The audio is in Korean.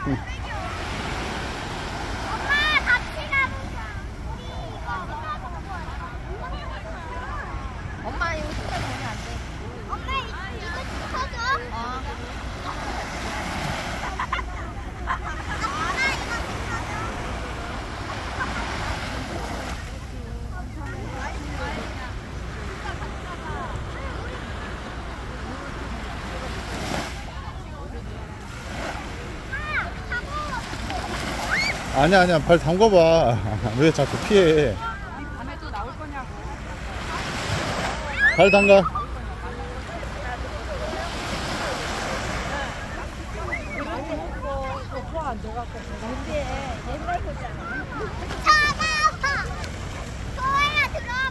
엄마 이거 진짜 보면 안 돼. 엄마 이거 쳐줘. 아니야 아니야 발 담궈봐. 왜 자꾸 피해. 밤에 또 나올 거냐고. 발 담가. 소안 돼갖고. 근데 옛날 거잖아. 차가 아파. 소아야 들어.